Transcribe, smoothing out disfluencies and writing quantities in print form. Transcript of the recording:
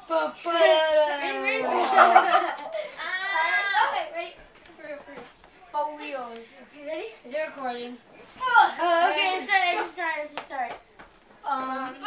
Ready? Okay, ready? For real. For wheels. Okay, ready? Is it recording? Okay, let's start.